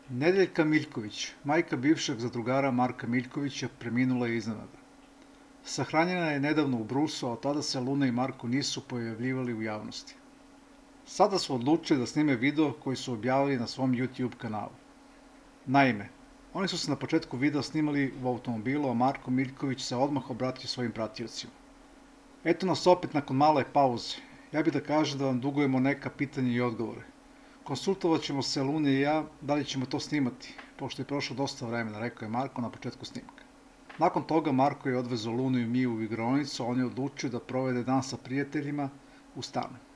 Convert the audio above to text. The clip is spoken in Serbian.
Nedeljka Miljković, majka bivšeg zadrugara Marka Miljkovića, preminula je iznenada. Sahranjena je nedavno u Brusu, a od tada se Luna i Marko nisu pojavljivali u javnosti. Sada su odlučili da snime video koji su objavili na svom YouTube kanalu. Naime, oni su se na početku videa snimali u automobilu, a Marko Miljković se odmah obratio svojim pratiocima. Eto nas opet nakon male pauze. Ja bih da kažem da vam dugujemo neka pitanja i odgovore. Konsultovat ćemo se Luna i ja da li ćemo to snimati, pošto je prošlo dosta vremena, rekao je Marko na početku snimka. Nakon toga Marko je odvezao Lunu i Miju u igraonicu, a on je odlučio da provede dan sa prijateljima u stanu.